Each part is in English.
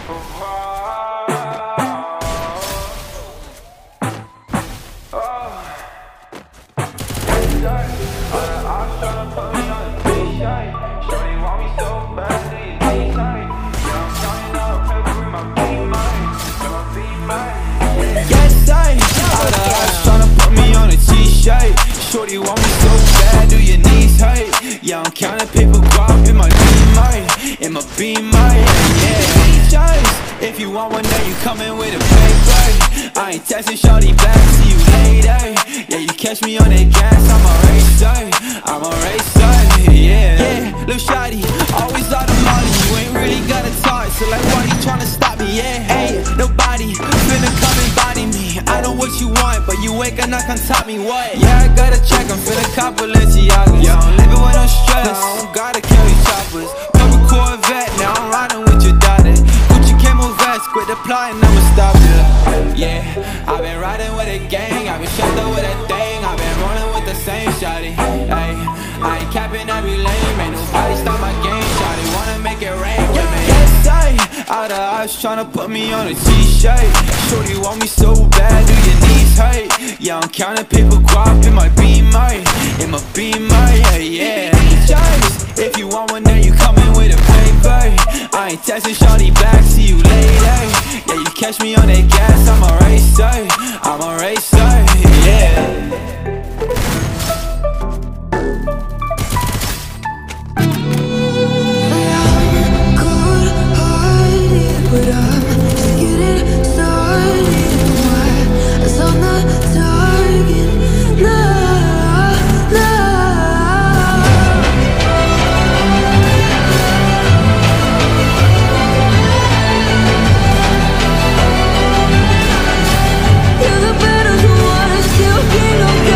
Shorty want me so bad, do your knees hurt? Yeah, I'm counting paper guap in my beamer, yeah. Just, if you want one day, you coming with a paper. I ain't texting shorty back, see you later. Yeah, you catch me on that gas, I'm a racer, yeah. Lil' shawty, always out of money, you ain't really gotta talk. So like, why you tryna stop me, yeah? Hey, nobody finna come and body me. I know what you want, but you ain't gonna come top me, what? Yeah, I gotta check, I'm finna cop Balenciagas. Yeah, I'm living with no stress, I don't gotta carry choppers. Purple Corvette, now I'm riding with your daughter. Gucci camo vest, quit applying, I'ma stop it. Yeah, I've been riding with a gang, I've been strapped up with a thing, I've been rolling with the same shawty. Ay, I ain't capping every lane, ain't nobody stop my game, shawty. Wanna make it rain with me? Yes, out of eyes tryna put me on a t-shirt. Shorty want me so bad, do your knees hurt? Yeah, I'm counting paper guap in my beamer, yeah. Just, if you want one day, you coming with a paper. I ain't texting shorty back, see you later. Yeah, you catch me on that gas, I'm a racer, yeah. But I'm just getting started. My eyes on the target. Nah, nah. You're the better one, I still can't go.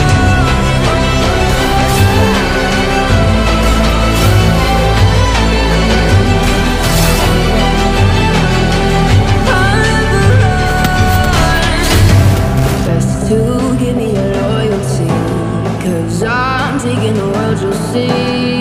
To give me your loyalty, 'cause I'm taking the world, you'll see.